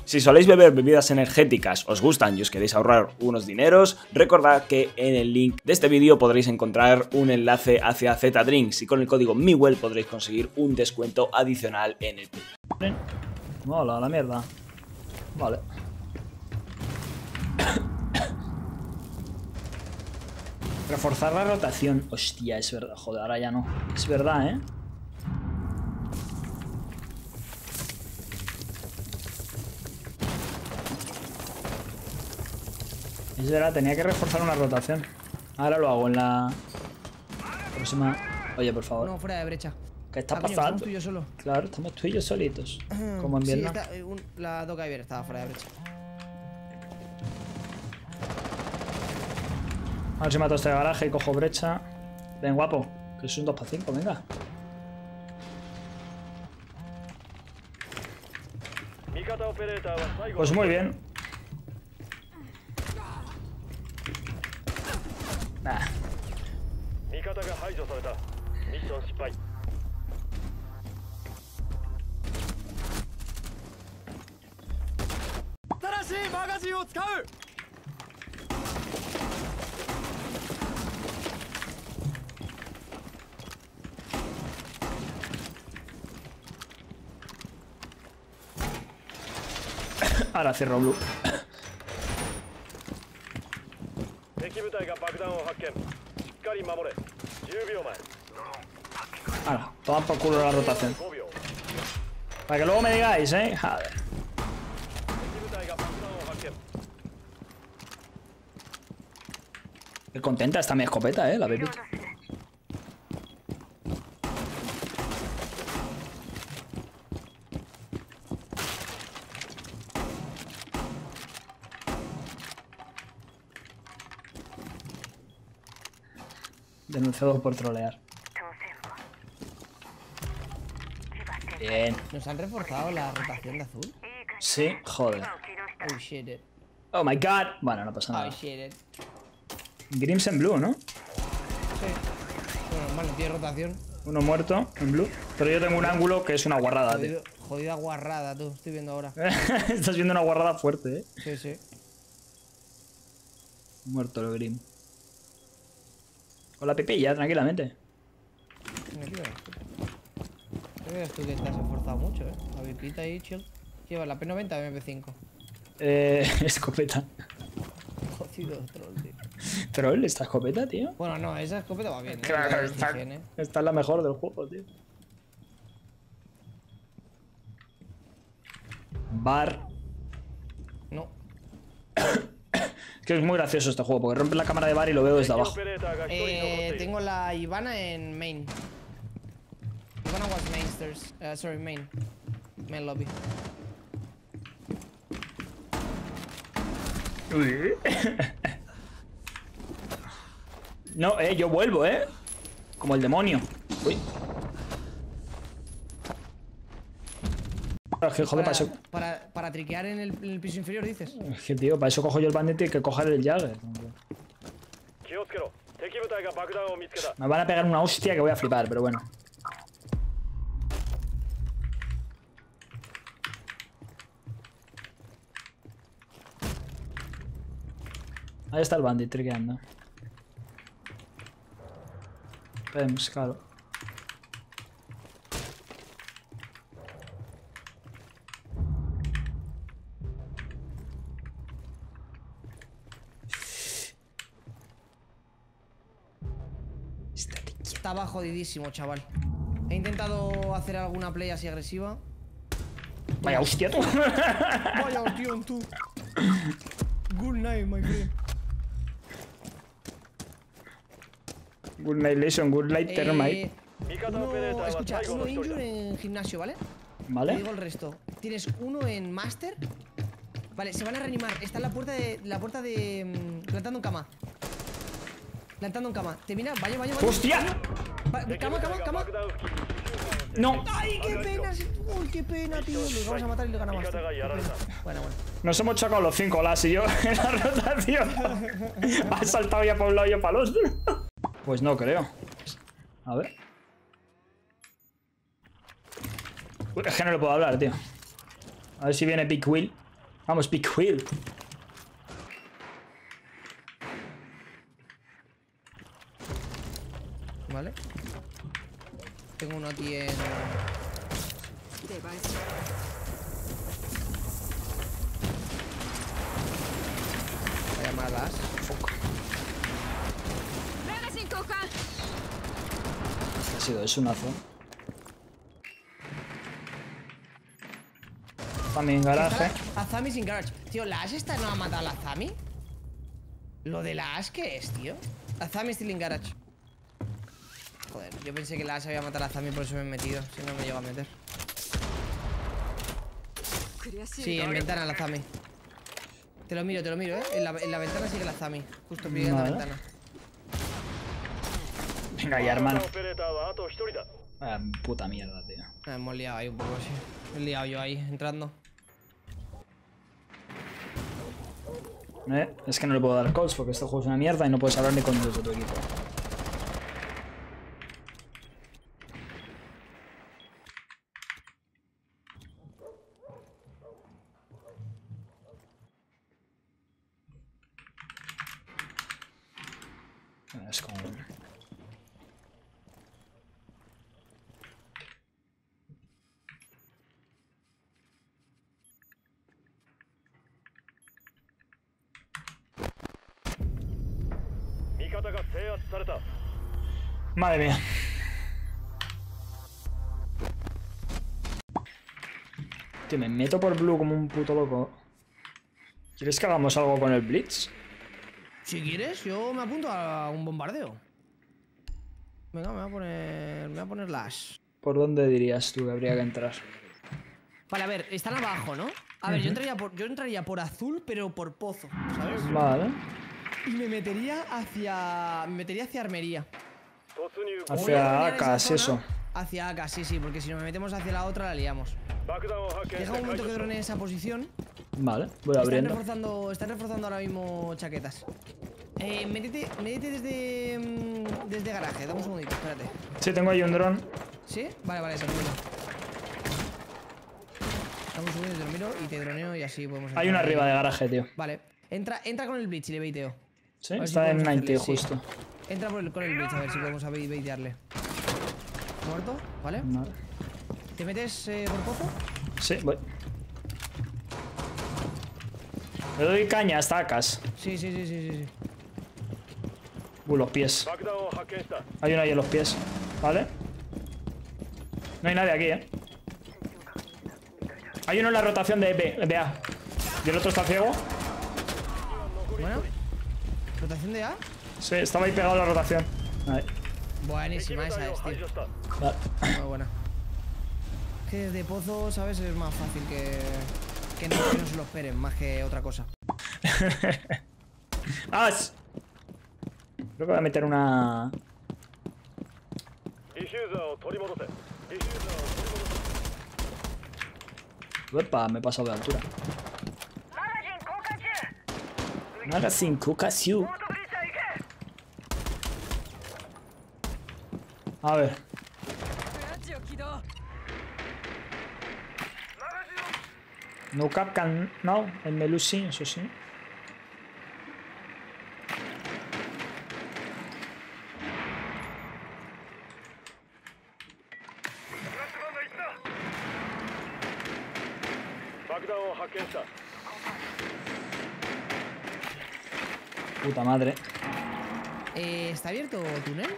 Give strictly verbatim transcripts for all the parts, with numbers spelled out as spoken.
Si soléis beber bebidas energéticas, os gustan y os queréis ahorrar unos dineros, recordad que en el link de este vídeo podréis encontrar un enlace hacia Zetadrinks y con el código MIWELL podréis conseguir un descuento adicional en el club. Hola, la mierda. Vale. Reforzar la rotación. Hostia, es verdad. Joder, ahora ya no. Es verdad, ¿eh? Es verdad, tenía que reforzar una rotación. Ahora lo hago en la próxima. Oye, por favor. No, fuera de brecha. ¿Qué está Ah, coño, pasando? estamos tú y yo solo. Claro, estamos tú y yo solitos. Como en Sí, Vietnam. está, eh, un, la Doc Iver estaba fuera de brecha. A ver si mato este garaje y cojo brecha. Ven, guapo. Que es un dos para cinco, venga. Pues muy bien. Nah. Ahora cierro blue. Ahora, toman por culo la rotación. Para que luego me digáis, eh. Joder. Qué contenta está mi escopeta, eh, la pepita. Denunciado por trolear. Bien. ¿Nos han reforzado la rotación de azul? Sí, joder. Oh shit it. Oh my god. Bueno, no pasa Oh nada. shit it. Grims en blue, ¿no? Sí. Bueno, vale, tiene rotación. Uno muerto en blue. Pero yo tengo un ángulo que es una guarrada, Jodido, jodida guarrada, tú. Estoy viendo ahora. tío. Estás viendo una guarrada fuerte, eh. Sí, sí. Muerto el Grim. Con la pepilla, tranquilamente. Mira, aquí ves tú. ¿Qué ves tú que te has esforzado mucho, eh? La pipita ahí, chill. Lleva la P noventa o M P cinco. Eh, escopeta. Jodido troll, tío. Troll, esta escopeta, tío. Bueno, no, esa escopeta va bien. ¿eh? Claro, La esta, Stigen, ¿eh? esta es la mejor del juego, tío. Bar. No. Que es muy gracioso este juego, porque rompe la cámara de bar y lo veo desde abajo. Eh, tengo la Ivana en main. Ivana was mainsters. Uh, sorry, main. Main lobby. No, eh, yo vuelvo, eh. Como el demonio. Uy. Es que, joder, para, Para, eso. para, para triquear en el, en el piso inferior, dices. Es que, tío, para eso cojo yo el bandit y que coger el Jagger. Me van a pegar una hostia que voy a flipar, pero bueno. Ahí está el bandit triqueando. Pems, claro. Estaba jodidísimo, chaval. He intentado hacer alguna play así agresiva. Vaya hostia, tú. Vaya hostión, tú. Good night, my friend. Good night, Lesion, good night, Thermite. Eh, uno, escucha, uno injure en gimnasio, ¿vale? Te ¿Vale? digo el resto. Tienes uno en master. Vale, se van a reanimar. Está en la puerta de. La puerta de. Um, plantando en cama. Plantando en cama. Te mira, vaya, vaya, vaya. ¡Hostia! Va, cama, cama, cama. No. ¡Ay, qué pena! ¡Uy, qué pena, tío! Los vamos a matar y le ganamos. Tío. Bueno, bueno. Nos hemos chocado los cinco, las y yo en la rotación. Has saltado ya para un lado y yo para el otro. Pues no creo. A ver. Uy, es que no le puedo hablar, tío. A ver si viene Big Will. Vamos, Big Wheel. Vale. Tengo uno aquí en... Voy a llamarlas. Ha sido eso, un azul. También garaje. Azami sin garage. Tío, ¿la Ash esta no ha matado a la Azami? ¿Lo de la Ash qué es, tío? Azami still in garage. Joder, yo pensé que la Ash había matado a la Azami, por eso me he metido. Si no me llego a meter. Sí, en ventana la Azami. Te lo miro, te lo miro, eh. En la, en la ventana sigue la Azami. Justo pidiendo Vale. la ventana. Venga ya, hermano. Ah, puta mierda, tío. Ah, hemos liado ahí un poco, sí. Me he liado yo ahí, entrando. Eh, es que no le puedo dar calls porque este juego es una mierda y no puedes hablar ni con los de tu equipo. Es como... Madre mía. Tío, me meto por blue como un puto loco. ¿Quieres que hagamos algo con el Blitz? Si quieres, yo me apunto a un bombardeo. Venga, me voy a poner. Me voy a poner las. ¿Por dónde dirías tú que habría que entrar? Vale, a ver, están abajo, ¿no? A ver, yo entraría por. Yo entraría por azul, pero por pozo, ¿sabes? Vale. Y me metería hacia. Me metería hacia armería. Voy a Hacia dominar A esa K, es zona. eso. Hacia A K, sí, sí, porque si nos metemos hacia la otra la liamos. Deja un momento que drone en esa posición. Vale, voy Están abriendo. reforzando, están reforzando ahora mismo chaquetas. Eh, métete, métete desde. mm, Desde garaje, dame un segundito, espérate. Sí, tengo ahí un dron. ¿Sí? Vale, vale, tranquilo. Dame un segundo, te lo miro y te droneo y así podemos. Hay uno arriba de garaje, tío. Vale, entra, entra con el blitz y le baiteo. Sí, A ver si está en podemos noventa hacerle, sí. justo. Entra por el, con el blitz a ver si podemos bait- baitearle. Muerto, ¿vale? Vale. ¿Te metes eh, por pozo? Sí, voy. Le doy caña hasta A Ks. Sí, sí, sí, sí, sí, sí. Uh, los pies. Hay uno ahí en los pies. Vale. No hay nadie aquí, eh. Hay uno en la rotación de B, de A. Y el otro está ciego. Bueno. ¿Rotación de A? Sí, estaba ahí pegado a la rotación. Ahí. Buenísima esa es, tío. Vale. Muy buena. Que desde pozo, ¿sabes? Es más fácil que. Que no, que no se lo esperen, más que otra cosa. ¡As! Creo que voy a meter una... Uepa, me he pasado de altura. Magazine Kokasiu. A ver. No capcan, no, el Melú sí, eso sí. Puta madre. Eh, ¿Está abierto túnel?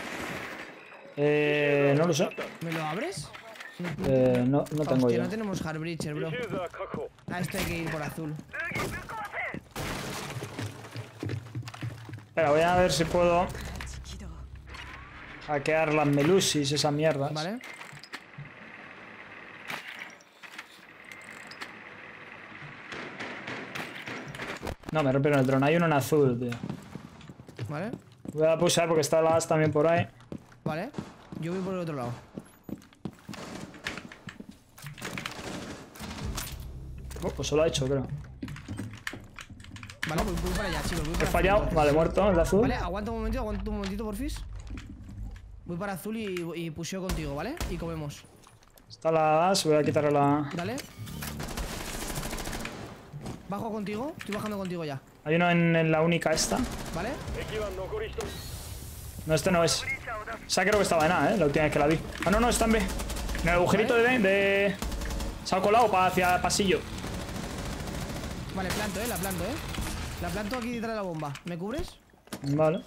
Eh, no lo sé. ¿Me lo abres? Eh, no, no tengo Hostia, yo. no tenemos hard breacher, bro. A esto hay que ir por azul. Espera, voy a ver si puedo hackear las melusis, esas mierdas. Vale. No, me rompieron el dron. Hay uno en azul, tío. Vale. Voy a pulsar porque está la As también por ahí. Vale. Yo voy por el otro lado. Oh, pues solo ha hecho, creo. Vale, voy, voy para allá, chicos. Voy para He azul, fallado. entonces. Vale, muerto el de azul. Vale, aguanta un momentito, aguanta un momentito, porfis. Voy para azul y, y pusheo contigo, ¿vale? Y comemos. Está la As, voy a quitarle la... Dale. Bajo contigo. Estoy bajando contigo ya. Hay uno en, en la única esta. ¿Vale? No, este no es. O sea, creo que estaba en A, ¿eh? La última vez que la vi. Ah, no, no, está en B. En el agujerito de B. De... Se ha colado para hacia el pasillo. Vale, planto, eh. La planto, eh. La planto aquí detrás de la bomba. ¿Me cubres? Vale.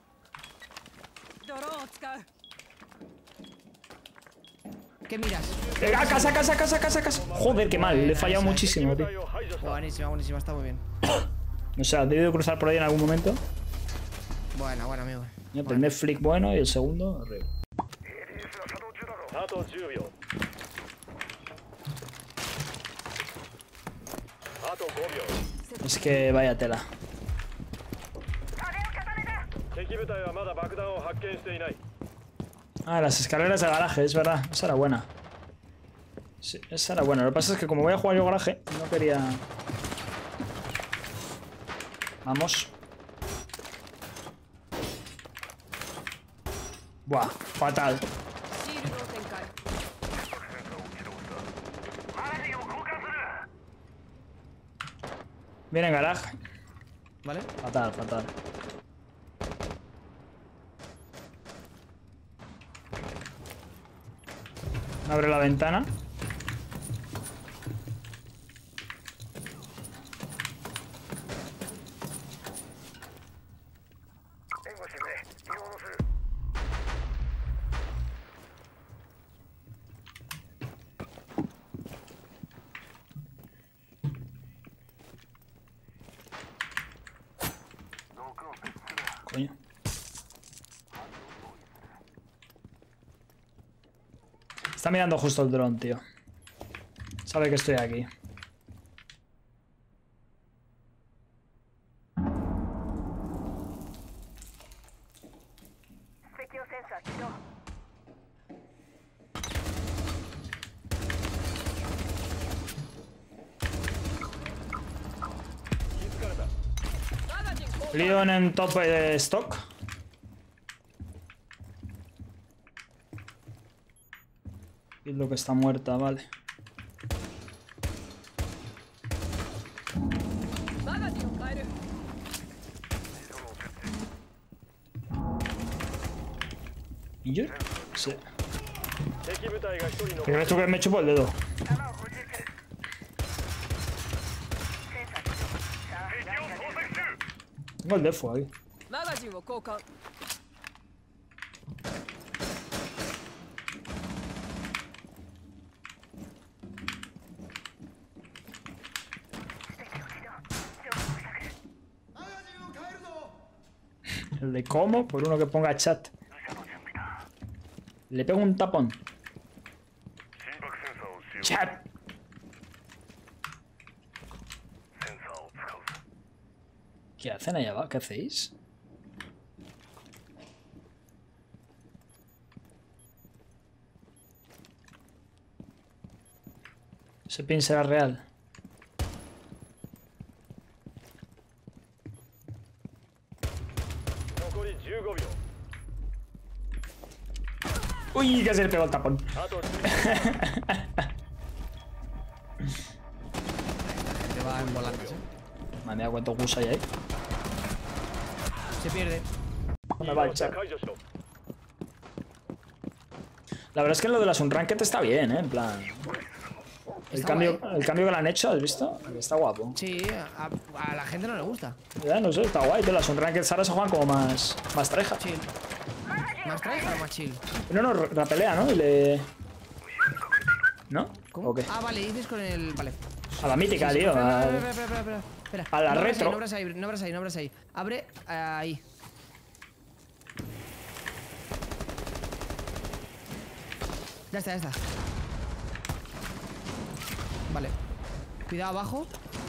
¿Qué miras? Eh, a casa, casa, casa, casa, casa. Joder, qué mal. Le he fallado muchísimo, tío. Buenísima, buenísima. Está muy bien. O sea, he debido cruzar por ahí en algún momento. Bueno, bueno, amigo. El primer flick bueno y el segundo horrible. Es que vaya tela. Ah, las escaleras de garaje, es verdad. Esa era buena. Sí, esa era buena. Lo que pasa es que como voy a jugar yo garaje, no quería... Vamos. Buah, fatal. Viene en garaje. ¿Vale? Fatal, fatal. Abre la ventana. Coño. Está mirando justo el dron, tío. Sabe que estoy aquí. Leon en top de stock. Y lo que está muerta, vale. ¿Y yo? Sí. ¿Qué crees tú que me chupo el dedo? Tengo el defo ahí. El de cómo, por uno que ponga chat. Le pego un tapón. Chat. ¿Qué hacen allá abajo? ¿Qué hacéis? Ese pin será real. Uy, casi le pegó el tapón. Te va en volantes, eh. Me han dado cuántos gus hay ahí. Se pierde. No me va a echar. La verdad es que lo de las Unranked está bien, ¿eh? En plan... El Está cambio, guay. el cambio que le han hecho, ¿has visto? Está guapo. Sí, a, a la gente no le gusta. Ya, no sé, está guay, tío. Las Unranked ahora se juegan como más... Más treja. Chill. ¿Más traes o más chill? No, no, rapelea, ¿no? Y le... ¿No? ¿Cómo? ¿O qué? Ah, vale, dices con el... Vale. A la mítica, Sí, sí, tío. espera, al- espera, espera, espera, espera, espera. a la no abras retro. ahí, no abras ahí, no abras ahí, no abras ahí. Abre ahí. Ya está, ya está. Vale. Cuidado abajo.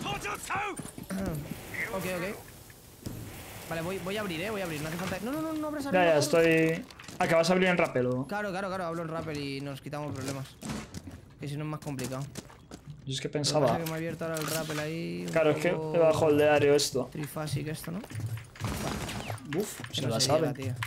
Ok, ok. Vale, voy, voy a abrir, eh. Voy a abrir. No hace falta. No, no, no, no abras Ya, arriba, ya, no. estoy... Ah, que vas a abrir en rapelo. Claro, claro, claro. Hablo en rappel y nos quitamos problemas. Que si no es más complicado. Yo es que Lo que pasa pensaba... es que me ha abierto ahora el rappel ahí. un Claro, es que poco debajo del diario esto. Trifásico esto, ¿no? Uf, se No la se sabe. llega, tío.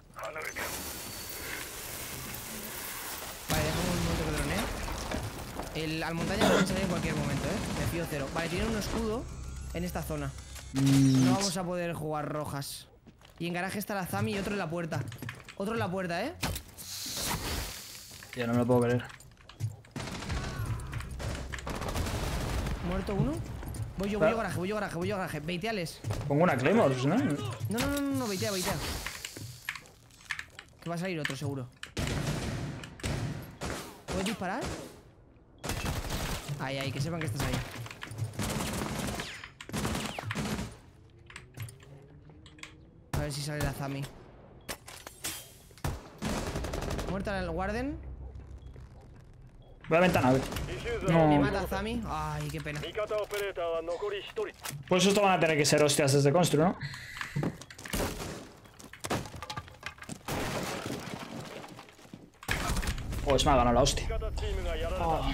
Vale, dejamos un momento que dronea. El, al montaña pueden salir en cualquier momento, ¿eh? Me fío cero. Vale, tiene un escudo en esta zona. Mm. No vamos a poder jugar rojas. Y en garaje está la Zami y otro en la puerta. Otro en la puerta, ¿eh? Tío, no me lo puedo creer. Muerto uno. Voy yo, voy yo garaje, voy yo garaje, voy yo garaje. Veiteales. Pongo una Claymore, ¿no? No, no, no, no, no, veitea, veitea. Que va a salir otro, seguro. ¿Puedes disparar? Ahí, ahí, que sepan que estás ahí. A ver si sale la Zami. Muerta el Warden. Voy a la ventana, a ver. Me No. mata Zami. Ay, qué pena. Pues esto van a tener que ser hostias desde Constru, ¿no? Pues me ha ganado la hostia. Oh.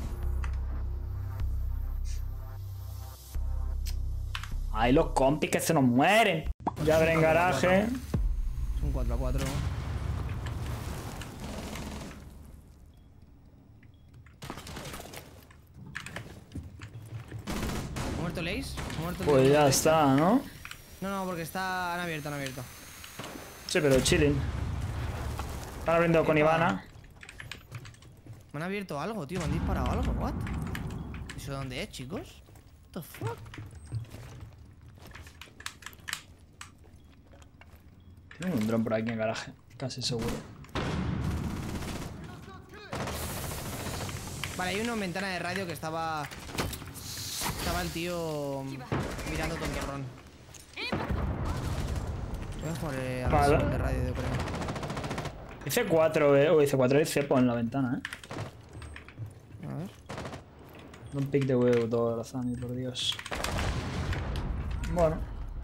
Ay, los compis que se nos mueren. Ya veré en garaje. Es un cuatro a cuatro. ¿Muerto Lace? ¿Muerto el Pues de- ya está, ¿no? No, no, porque está... Han abierto, han abierto. Sí, pero chilling. Están abriendo con Epa. Ivana. Me han abierto algo, tío. Me han disparado algo. ¿What? ¿Eso dónde es, chicos? What the fuck? Tengo un dron por aquí en garaje. Casi seguro. Vale, hay una ventana de radio que estaba... Estaba el tío mirando tontorrón. Voy a jugar eh, a la Vale. sesión de radio, yo creo. Hice cuatro, eh. O hice cuatro, hice cepo en la ventana, eh. A ver. Un pick de huevo todo la Zami, por Dios. Bueno.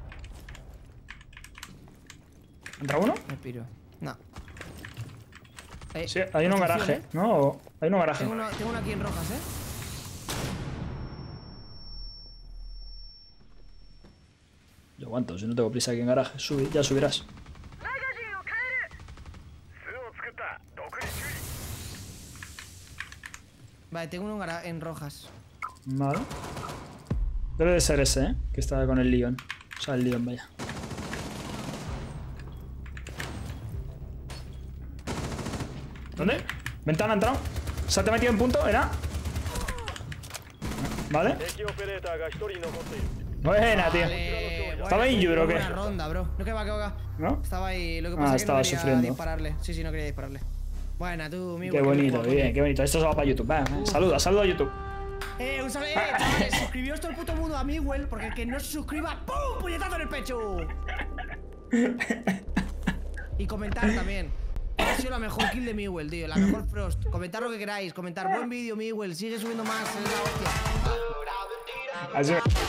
¿Entra uno? Me piro. No. Eh, Sí, hay uno en construcción, garaje, ¿eh? ¿no? O- Hay uno en garaje. Tengo uno, tengo uno aquí en rojas, ¿eh? Yo aguanto, si no tengo prisa aquí en garaje. Subí, ya subirás. Vale, tengo uno en, gara- en rojas. Vale. Debe de ser ese, ¿eh? Que está con el Leon. O sea, el Leon, vaya. ¿Dónde? Ventana ha entrado. ¿Se te ha metido en punto? ¿Era? Vale. Buena, tío. Vale, ¿Estaba injured o qué? Buena ronda, bro. No, que va, que va. ¿No? Estaba ahí. Lo que Ah, pasa es que estaba no quería sufriendo. dispararle. Sí, sí, no quería dispararle. Buena, tú, mi Qué bonito, bien, qué bonito. Esto se va para YouTube. Va, saluda, saluda a YouTube. Eh, un saludo, eh, chavales, suscribíos todo el puto mundo a Miguel, porque el que no se suscriba, ¡pum! ¡Puñetazo en el pecho! Y comentar también. Ha sido la mejor kill de Miguel, tío. La mejor Frost. Comentar lo que queráis. Comentar buen vídeo, Miguel. Sigue subiendo más. Es la hostia. Así-